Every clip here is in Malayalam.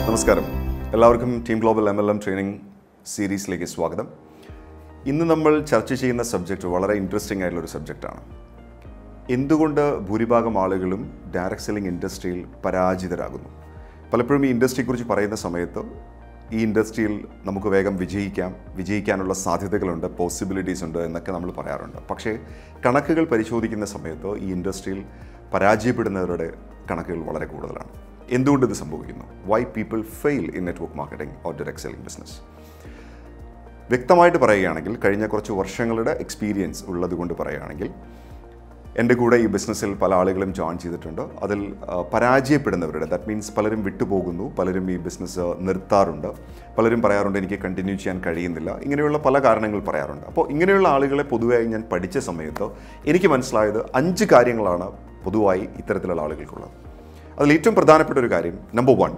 നമസ്കാരം. എല്ലാവർക്കും ടീം ഗ്ലോബൽ MLM ട്രെയിനിങ് സീരീസിലേക്ക് സ്വാഗതം. ഇന്ന് നമ്മൾ ചർച്ച ചെയ്യുന്ന സബ്ജക്റ്റ് വളരെ ഇൻട്രസ്റ്റിംഗ് ആയിട്ടുള്ളൊരു സബ്ജക്റ്റാണ്. എന്തുകൊണ്ട് ഭൂരിഭാഗം ആളുകളും ഡയറക്റ്റ് സെല്ലിംഗ് ഇൻഡസ്ട്രിയിൽ പരാജിതരാകുന്നു? പലപ്പോഴും ഈ ഇൻഡസ്ട്രിയെക്കുറിച്ച് പറയുന്ന സമയത്ത് ഈ ഇൻഡസ്ട്രിയിൽ നമുക്ക് വേഗം വിജയിക്കാനുള്ള സാധ്യതകളുണ്ട്, പോസിബിലിറ്റീസ് ഉണ്ട് എന്നൊക്കെ നമ്മൾ പറയാറുണ്ട്. പക്ഷേ കണക്കുകൾ പരിശോധിക്കുന്ന സമയത്ത് ഈ ഇൻഡസ്ട്രിയിൽ പരാജയപ്പെടുന്നവരുടെ കണക്കുകൾ വളരെ കൂടുതലാണ്. എന്തുകൊണ്ട് ഇത് സംഭവിക്കുന്നു? Why people fail in network marketing or direct selling business? വ്യക്തമായിട്ട് പറയുകയാണെങ്കിൽ, കഴിഞ്ഞ കുറച്ച് വർഷങ്ങളുടെ എക്സ്പീരിയൻസ് ഉള്ളതുകൊണ്ട് പറയുകയാണെങ്കിൽ, എൻ്റെ കൂടെ ഈ ബിസിനസ്സിൽ പല ആളുകളും ജോയിൻ ചെയ്തിട്ടുണ്ട്. അതിൽ പരാജയപ്പെടുന്നവരുടെ, ദാറ്റ് മീൻസ് പലരും വിട്ടുപോകുന്നു, പലരും ഈ ബിസിനസ് നിർത്താറുണ്ട്, പലരും പറയാറുണ്ട് എനിക്ക് കണ്ടിന്യൂ ചെയ്യാൻ കഴിയുന്നില്ല, ഇങ്ങനെയുള്ള പല കാരണങ്ങൾ പറയാറുണ്ട്. അപ്പോൾ ഇങ്ങനെയുള്ള ആളുകളെ പൊതുവായി ഞാൻ പഠിച്ച സമയത്ത് എനിക്ക് മനസ്സിലായത് 5 കാര്യങ്ങളാണ് പൊതുവായി ഇത്തരത്തിലുള്ള ആളുകൾക്കുള്ളത്. അതിൽ ഏറ്റവും പ്രധാനപ്പെട്ട ഒരു കാര്യം, number 1,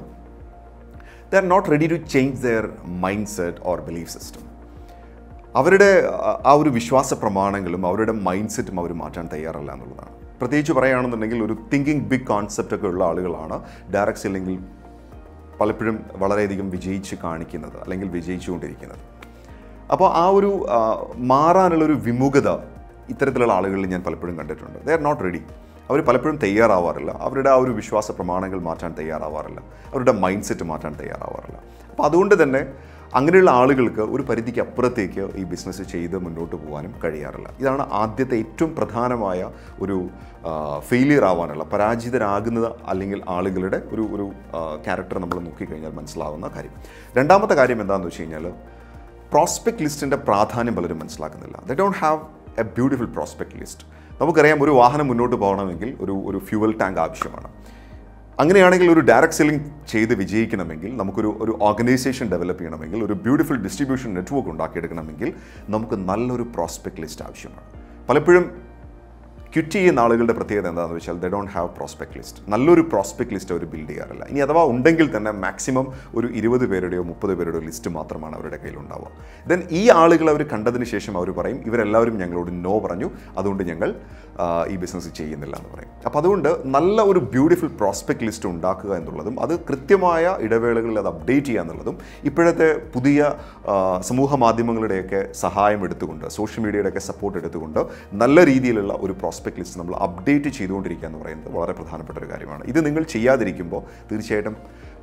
they are not ready to change their mindset or belief system. അവരുടെ ആ ഒരു വിശ്വാസ പ്രമാണങ്ങളും അവരുടെ മൈൻഡ് സെറ്റും അവർ മാറ്റാൻ തയ്യാറല്ല എന്നുള്ളതാണ്. പ്രത്യേകിച്ച് പറയുകയാണെന്നുണ്ടെങ്കിൽ ഒരു തിങ്കിങ് ബിഗ് കോൺസെപ്റ്റൊക്കെ ഉള്ള ആളുകളാണ് ഡയറക്റ്റ് സെല്ലിങ്ങിൽ പലപ്പോഴും വളരെയധികം വിജയിച്ച് കാണിക്കുന്നത് അല്ലെങ്കിൽ വിജയിച്ചുകൊണ്ടിരിക്കുന്നത്. അപ്പോൾ ആ ഒരു മാറാനുള്ളൊരു വിമുഖത ഇത്തരത്തിലുള്ള ആളുകളിൽ ഞാൻ പലപ്പോഴും കണ്ടിട്ടുണ്ട്. They are not ready. അവർ പലപ്പോഴും തയ്യാറാവാറില്ല, അവരുടെ ആ ഒരു വിശ്വാസ പ്രമാണങ്ങൾ മാറ്റാൻ തയ്യാറാവാറില്ല, അവരുടെ മൈൻഡ് സെറ്റ് മാറ്റാൻ തയ്യാറാവാറില്ല. അപ്പോൾ അതുകൊണ്ട് തന്നെ അങ്ങനെയുള്ള ആളുകൾക്ക് ഒരു പരിധിക്ക് അപ്പുറത്തേക്ക് ഈ ബിസിനസ് ചെയ്ത് മുന്നോട്ട് പോകാനും കഴിയാറില്ല. ഇതാണ് ആദ്യത്തെ ഏറ്റവും പ്രധാനമായ ഒരു ഫെയിലിയർ ആവാനുള്ള, പരാജിതരാകുന്നത് അല്ലെങ്കിൽ ആളുകളുടെ ഒരു ക്യാരക്ടർ നമ്മൾ നോക്കിക്കഴിഞ്ഞാൽ മനസ്സിലാവുന്ന കാര്യം. രണ്ടാമത്തെ കാര്യം എന്താണെന്ന് വെച്ച് കഴിഞ്ഞാൽ, പ്രോസ്പെക്ട് ലിസ്റ്റിൻ്റെ പ്രാധാന്യം പലരും മനസ്സിലാക്കുന്നില്ല. They don't have a beautiful prospect list. നമുക്കറിയാം, ഒരു വാഹനം മുന്നോട്ട് പോകണമെങ്കിൽ ഒരു ഫ്യൂവൽ ടാങ്ക് ആവശ്യമാണ്. അങ്ങനെയാണെങ്കിൽ ഒരു ഡയറക്റ്റ് സെല്ലിംഗ് ചെയ്ത് വിജയിക്കണമെങ്കിൽ, നമുക്കൊരു ഓർഗനൈസേഷൻ ഡെവലപ്പ് ചെയ്യണമെങ്കിൽ, ഒരു ബ്യൂട്ടിഫുൾ ഡിസ്ട്രിബ്യൂഷൻ നെറ്റ്വർക്ക് ഉണ്ടാക്കിയെടുക്കണമെങ്കിൽ നമുക്ക് നല്ലൊരു പ്രോസ്പെക്ട് ലിസ്റ്റ് ആവശ്യമാണ്. പലപ്പോഴും ക്വിറ്റ് ചെയ്യുന്ന ആളുകളുടെ പ്രത്യേകത എന്താണെന്ന് വെച്ചാൽ, they don't have prospect list. നല്ലൊരു പ്രോസ്പെക്ട് ലിസ്റ്റ് അവർ ബിൽഡ് ചെയ്യാറില്ല. ഇനി അഥവാ ഉണ്ടെങ്കിൽ തന്നെ മാക്സിമം ഒരു 20 പേരുടെയോ 30 പേരുടെയോ ലിസ്റ്റ് മാത്രമാണ് അവരുടെ കയ്യിലുണ്ടാവുക. ദെൻ ഈ ആളുകൾ അവർ കണ്ടതിന് ശേഷം അവർ പറയും, ഇവരെല്ലാവരും ഞങ്ങളോട് നോ പറഞ്ഞു, അതുകൊണ്ട് ഞങ്ങൾ ഈ ബിസിനസ് ചെയ്യുന്നില്ല എന്ന് പറയും. അപ്പോൾ അതുകൊണ്ട് നല്ല ഒരു ബ്യൂട്ടിഫുൾ പ്രോസ്പെക്ട് ലിസ്റ്റ് ഉണ്ടാക്കുക എന്നുള്ളതും അത് കൃത്യമായ ഇടവേളകളിൽ അത് അപ്ഡേറ്റ് ചെയ്യുക എന്നുള്ളതും ഇപ്പോഴത്തെ പുതിയ സമൂഹ മാധ്യമങ്ങളുടെയൊക്കെ സഹായം എടുത്തുകൊണ്ട്, സോഷ്യൽ മീഡിയയുടെയൊക്കെ സപ്പോർട്ട് എടുത്തുകൊണ്ട് നല്ല രീതിയിലുള്ള ഒരു പ്രോസ്പെക്ട് ലിസ്റ്റ് നമ്മൾ അപ്ഡേറ്റ് ചെയ്തുകൊണ്ടിരിക്കുക എന്ന് പറയുന്നത് വളരെ പ്രധാനപ്പെട്ട ഒരു കാര്യമാണ്. ഇത് നിങ്ങൾ ചെയ്യാതിരിക്കുമ്പോൾ തീർച്ചയായിട്ടും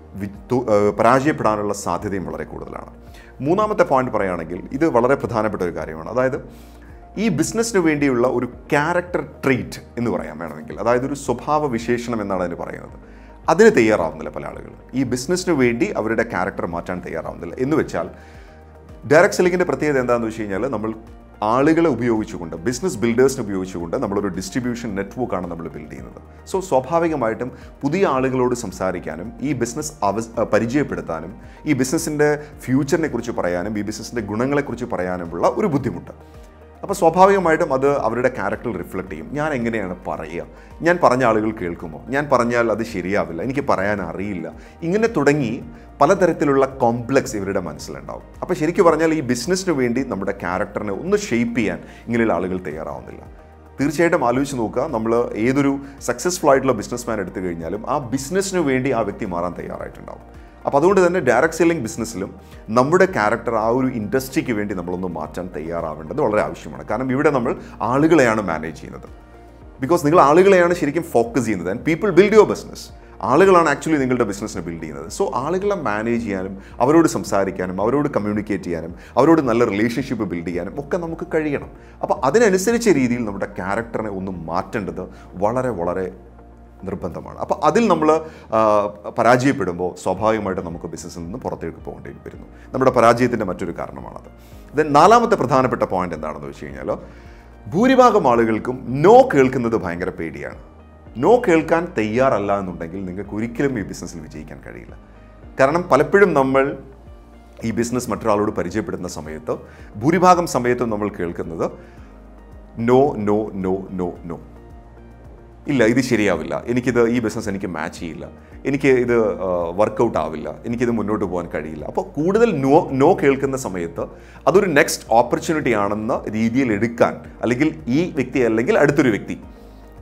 പരാജയപ്പെടാനുള്ള സാധ്യതയും വളരെ കൂടുതലാണ്. മൂന്നാമത്തെ പോയിന്റ് പറയുകയാണെങ്കിൽ, ഇത് വളരെ പ്രധാനപ്പെട്ട ഒരു കാര്യമാണ്. അതായത് ഈ ബിസിനസ്സിന് വേണ്ടിയുള്ള ഒരു ക്യാരക്ടർ ട്രെയ്റ്റ് എന്ന് പറയാൻ വേണമെങ്കിൽ, അതായത് ഒരു സ്വഭാവ വിശേഷണം എന്നാണ് അതിന് പറയുന്നത്, അതിന് തയ്യാറാവുന്നില്ല പല ആളുകളും. ഈ ബിസിനസ്സിന് വേണ്ടി അവരുടെ ക്യാരക്ടർ മാറ്റാൻ തയ്യാറാവുന്നില്ല. എന്ന് വെച്ചാൽ ഡയറക്റ്റ് സെല്ലിങ്ങിൻ്റെ പ്രത്യേകത എന്താണെന്ന് വെച്ച് കഴിഞ്ഞാൽ, നമ്മൾ ആളുകളെ ഉപയോഗിച്ചുകൊണ്ട്, ബിസിനസ് ബിൽഡേഴ്സിനെ ഉപയോഗിച്ചുകൊണ്ട് നമ്മളൊരു ഡിസ്ട്രിബ്യൂഷൻ നെറ്റ്വർക്കാണ് നമ്മൾ ബിൽഡ് ചെയ്യുന്നത്. സോ സ്വാഭാവികമായിട്ടും പുതിയ ആളുകളോട് സംസാരിക്കാനും, ഈ ബിസിനസ് പരിചയപ്പെടുത്താനും, ഈ ബിസിനസ്സിൻ്റെ ഫ്യൂച്ചറിനെ കുറിച്ച് പറയാനും, ഈ ബിസിനസ്സിൻ്റെ ഗുണങ്ങളെക്കുറിച്ച് പറയാനുമുള്ള ഒരു ബുദ്ധിമുട്ട്. അപ്പോൾ സ്വാഭാവികമായിട്ടും അത് അവരുടെ ക്യാരക്ടറിൽ റിഫ്ലക്റ്റ് ചെയ്യും. ഞാൻ എങ്ങനെയാണ് പറയുക, ഞാൻ പറഞ്ഞ ആളുകൾ കേൾക്കുമോ, ഞാൻ പറഞ്ഞാൽ അത് ശരിയാവില്ല, എനിക്ക് പറയാൻ അറിയില്ല, ഇങ്ങനെ തുടങ്ങി പലതരത്തിലുള്ള കോംപ്ലക്സ് ഇവരുടെ മനസ്സിലുണ്ടാവും. അപ്പോൾ ശരിക്കും പറഞ്ഞാൽ ഈ ബിസിനസ്സിന് വേണ്ടി നമ്മുടെ ക്യാരക്ടറിനെ ഒന്ന് ഷേപ്പ് ചെയ്യാൻ ഇങ്ങനെയുള്ള ആളുകൾ തയ്യാറാവുന്നില്ല. തീർച്ചയായിട്ടും ആലോചിച്ച് നോക്കുക, നമ്മൾ ഏതൊരു സക്സസ്ഫുൾ ആയിട്ടുള്ള ബിസിനസ്മാൻ എടുത്തു കഴിഞ്ഞാലും ആ ബിസിനസ്സിന് വേണ്ടി ആ വ്യക്തി മാറാൻ തയ്യാറായിട്ടുണ്ടാവും. അപ്പോൾ അതുകൊണ്ട് തന്നെ ഡയറക്റ്റ് സെല്ലിംഗ് ബിസിനസ്സിലും നമ്മുടെ ക്യാരക്ടർ ആ ഒരു ഇൻഡസ്ട്രിക്ക് വേണ്ടി നമ്മളൊന്ന് മാറ്റാൻ തയ്യാറാവേണ്ടത് വളരെ ആവശ്യമാണ്. കാരണം ഇവിടെ നമ്മൾ ആളുകളെയാണ് മാനേജ് ചെയ്യുന്നത്. ബിക്കോസ് നിങ്ങൾ ആളുകളെയാണ് ശരിക്കും ഫോക്കസ് ചെയ്യുന്നത്. And people build your business. ആളുകളാണ് ആക്ച്വലി നിങ്ങളുടെ ബിസിനസ്സിനെ ബിൽഡ് ചെയ്യുന്നത്. സോ ആളുകളെ മാനേജ് ചെയ്യാനും, അവരോട് സംസാരിക്കാനും, അവരോട് കമ്മ്യൂണിക്കേറ്റ് ചെയ്യാനും, അവരോട് നല്ല റിലേഷൻഷിപ്പ് ബിൽഡ് ചെയ്യാനും ഒക്കെ നമുക്ക് കഴിയണം. അപ്പോൾ അതിനനുസരിച്ച രീതിയിൽ നമ്മുടെ ക്യാരക്ടറിനെ ഒന്ന് മാറ്റേണ്ടത് വളരെ വളരെ നിർബന്ധമാണ്. അപ്പോൾ അതിൽ നമ്മൾ പരാജയപ്പെടുമ്പോൾ സ്വാഭാവികമായിട്ടും നമുക്ക് ബിസിനസ്സിൽ നിന്ന് പുറത്തേക്ക് പോകേണ്ടി വരുന്നു. നമ്മുടെ പരാജയത്തിൻ്റെ മറ്റൊരു കാരണമാണത്. ദെൻ നാലാമത്തെ പ്രധാനപ്പെട്ട പോയിന്റ് എന്താണെന്ന് വെച്ച് കഴിഞ്ഞാൽ, ഭൂരിഭാഗം ആളുകൾക്കും നോ കേൾക്കുന്നത് ഭയങ്കര പേടിയാണ്. നോ കേൾക്കാൻ തയ്യാറല്ല എന്നുണ്ടെങ്കിൽ നിങ്ങൾക്ക് ഒരിക്കലും ഈ ബിസിനസ്സിൽ വിജയിക്കാൻ കഴിയില്ല. കാരണം പലപ്പോഴും നമ്മൾ ഈ ബിസിനസ് മറ്റൊരാളോട് പരിചയപ്പെടുന്ന സമയത്ത് ഭൂരിഭാഗം സമയത്തും നമ്മൾ കേൾക്കുന്നത് no no no no no. ഇല്ല, ഇത് ശരിയാവില്ല, ഈ ബിസിനസ് എനിക്ക് മാച്ച് ചെയ്യില്ല, എനിക്ക് ഇത് വർക്കൗട്ട് ആവില്ല, എനിക്കിത് മുന്നോട്ട് പോകാൻ കഴിയില്ല. അപ്പോൾ കൂടുതൽ നോ കേൾക്കുന്ന സമയത്ത് അതൊരു നെക്സ്റ്റ് ഓപ്പർച്യൂണിറ്റി ആണെന്ന രീതിയിൽ എടുക്കാൻ, അല്ലെങ്കിൽ ഈ വ്യക്തി അല്ലെങ്കിൽ അടുത്തൊരു വ്യക്തി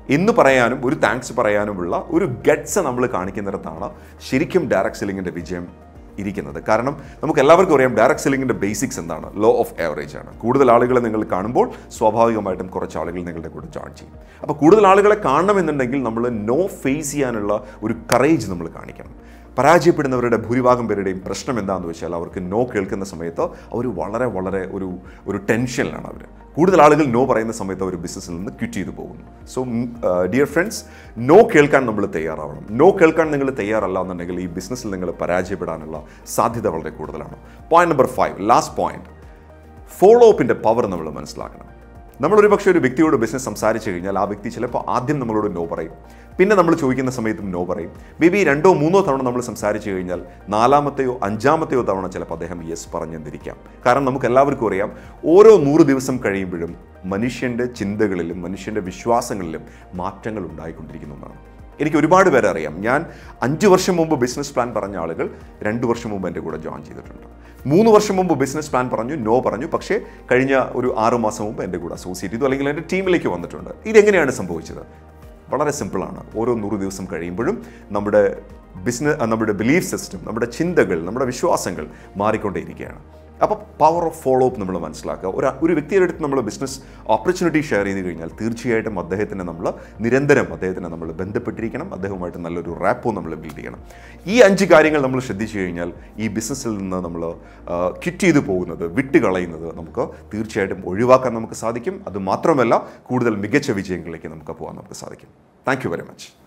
എന്ന് പറയാനും ഒരു താങ്ക്സ് പറയാനുമുള്ള ഒരു ഗട്ട്സ് നമ്മൾ കാണിക്കുന്നിടത്താണ് ശരിക്കും ഡയറക്റ്റ് സെല്ലിങ്ങിൻ്റെ വിജയം ഇരിക്കുന്നത്. കാരണം നമുക്ക് എല്ലാവർക്കും അറിയാം ഡയറക്റ്റ് സെല്ലിങ്ങിൻ്റെ ബേസിക്സ് എന്താണ്, ലോ ഓഫ് ആവറേജ് ആണ്. കൂടുതൽ ആളുകളെ നിങ്ങൾ കാണുമ്പോൾ സ്വാഭാവികമായിട്ടും കുറച്ച് ആളുകൾ നിങ്ങളുടെ കൂടെ ജോയിൻ ചെയ്യും. അപ്പോൾ കൂടുതൽ ആളുകളെ കാണണമെന്നുണ്ടെങ്കിൽ നമ്മൾ നോ ഫേസ് ചെയ്യാനുള്ള ഒരു കറേജ് നമ്മൾ കാണിക്കണം. പരാജയപ്പെടുന്നവരുടെ ഭൂരിഭാഗം പേരുടെയും പ്രശ്നം എന്താണെന്ന് വെച്ചാൽ അവർക്ക് നോ കേൾക്കുന്ന സമയത്ത് അവർ വളരെ വളരെ ഒരു ടെൻഷനിലാണ് അവർ. കൂടുതൽ ആളുകൾ നോ പറയുന്ന സമയത്ത് അവർ ബിസിനസ്സിൽ നിന്ന് ക്വിറ്റ് ചെയ്തു പോകുന്നു. സോ ഡിയർ ഫ്രണ്ട്സ്, നോ കേൾക്കാൻ നമ്മൾ തയ്യാറാവണം. നോ കേൾക്കാൻ നിങ്ങൾ തയ്യാറല്ല എന്നുണ്ടെങ്കിൽ ഈ ബിസിനസ്സിൽ നിങ്ങൾ പരാജയപ്പെടാനുള്ള സാധ്യത വളരെ കൂടുതലാണ്. Point number 5, last point, follow അപ്പിൻ്റെ പവർ നമ്മൾ മനസ്സിലാക്കണം. നമ്മളൊരു പക്ഷേ ഒരു വ്യക്തിയോട് ബിസിനസ് സംസാരിച്ചു കഴിഞ്ഞാൽ ആ വ്യക്തി ചിലപ്പോൾ ആദ്യം നമ്മളോട് നോ പറയും, പിന്നെ നമ്മൾ ചോദിക്കുന്ന സമയത്തും നോ പറയും. മേ ബി 2 or 3 തവണ നമ്മൾ സംസാരിച്ചു കഴിഞ്ഞാൽ 4ാമത്തെയോ 5ാമത്തെയോ തവണ ചിലപ്പോൾ അദ്ദേഹം യെസ് പറഞ്ഞെന്നിരിക്കാം. കാരണം നമുക്ക് എല്ലാവർക്കും അറിയാം ഓരോ 100 ദിവസം കഴിയുമ്പോഴും മനുഷ്യൻ്റെ ചിന്തകളിലും മനുഷ്യൻ്റെ വിശ്വാസങ്ങളിലും മാറ്റങ്ങൾ ഉണ്ടായിക്കൊണ്ടിരിക്കുന്നതാണ്. എനിക്ക് ഒരുപാട് പേരെ അറിയാം. ഞാൻ 5 വർഷം മുമ്പ് ബിസിനസ് പ്ലാൻ പറഞ്ഞ ആളുകൾ 2 വർഷം മുമ്പ് എൻ്റെ കൂടെ ജോയിൻ ചെയ്തിട്ടുണ്ട്. 3 വർഷം മുമ്പ് ബിസിനസ് പ്ലാൻ പറഞ്ഞു, നോ പറഞ്ഞു, പക്ഷേ കഴിഞ്ഞ ഒരു 6 മാസം മുമ്പ് എൻ്റെ കൂടെ അസോസിയേറ്റ് ചെയ്തു, അല്ലെങ്കിൽ എൻ്റെ ടീമിലേക്ക് വന്നിട്ടുണ്ട്. ഇതെങ്ങനെയാണ് സംഭവിച്ചത്? വളരെ സിമ്പിളാണ്. ഓരോ 100 ദിവസം കഴിയുമ്പോഴും നമ്മുടെ ബിലീഫ് സിസ്റ്റം, നമ്മുടെ ചിന്തകൾ, നമ്മുടെ വിശ്വാസങ്ങൾ മാറിക്കൊണ്ടേയിരിക്കുകയാണ്. അപ്പോൾ പവർ ഓഫ് ഫോളോ അപ്പ് നമ്മൾ മനസ്സിലാക്കുക. ഒരു വ്യക്തിയുടെ അടുത്ത് നമ്മൾ ബിസിനസ് ഓപ്പർച്യൂണിറ്റി ഷെയർ ചെയ്ത് കഴിഞ്ഞാൽ തീർച്ചയായിട്ടും നിരന്തരം അദ്ദേഹത്തിനെ നമ്മൾ ബന്ധപ്പെട്ടിരിക്കണം. അദ്ദേഹവുമായിട്ട് നല്ലൊരു റാപ്പോ നമ്മൾ ബിൽഡ് ചെയ്യണം. ഈ 5 കാര്യങ്ങൾ നമ്മൾ ശ്രദ്ധിച്ചു കഴിഞ്ഞാൽ ഈ ബിസിനസ്സിൽ നിന്ന് നമ്മൾ ക്വിറ്റ് ചെയ്തു പോകുന്നത്, വിട്ടുകളയുന്നത് നമുക്ക് തീർച്ചയായിട്ടും ഒഴിവാക്കാൻ നമുക്ക് സാധിക്കും. അതുമാത്രമല്ല കൂടുതൽ മികച്ച വിജയങ്ങളിലേക്ക് നമുക്ക് പോകാൻ നമുക്ക് സാധിക്കും. Thank you very much.